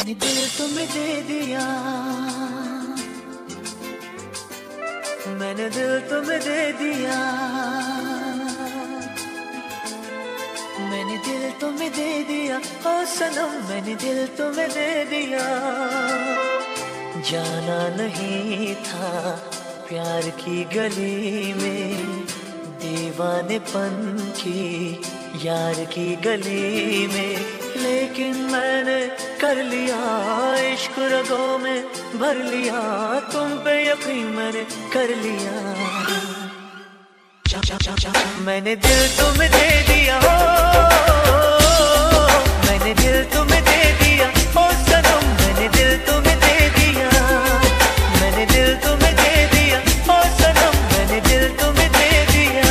मैंने दिल तुम्हें दे दिया, मैंने दिल तुम्हें दे दिया, मैंने दिल तुम्हें दे दिया, ओ सनम मैंने दिल तुम्हें दे दिया। जाना नहीं था प्यार की गली में, दीवानेपन की यार की गली में, लेकिन मैंने कर लिया इश्क रगों में भर लिया, तुम पे यकीन मैंने कर लिया। मैंने दिल तुम्हें दे दिया, मैंने दिल तुम्हें दे दिया, ओ सनम मैंने दिल तुम्हें दे दिया, मैंने दिल तुम्हें दे दिया, ओ सनम मैंने दिल तुम्हें दे दिया।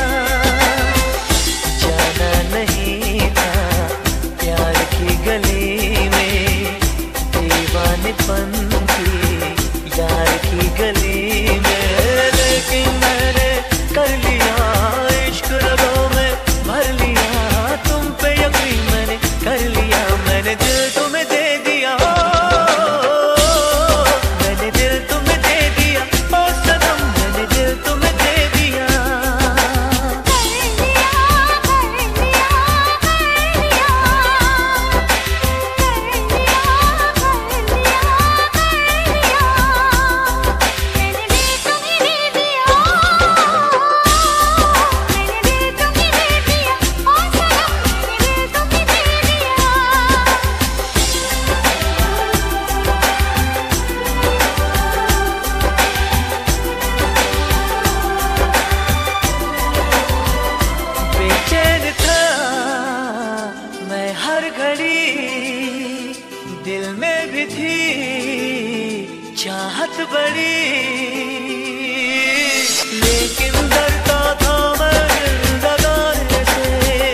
जाना नहीं था प्यार की गली में, दीवानेपन की यार की गली में, लेकिन मैंने कर लिया इश्क रगों में भर लिया, तुम पे यकीन मैंने कर लिया। मैंने दिल तुम्हें दे दिया, मैंने दिल तुम्हें दे दिया, ओ सनम मैंने दिल तुम्हें दे दिया। बेचैन था मैं हर घड़ी, दिल में भी थी चाहत बड़ी, लेकिन डरता था मैं दिल लगाने से,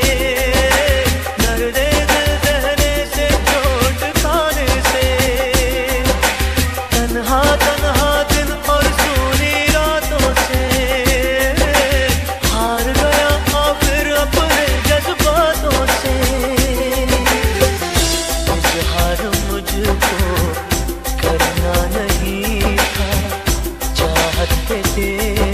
दर्दे दिल सहने से, चोट खाने से। तन्हा तन्हा दिन और सूनी रातों से हार गया आखिर अपने जज्बातों से। इजहार मुझको करना नहीं था, चाहत पे तेरे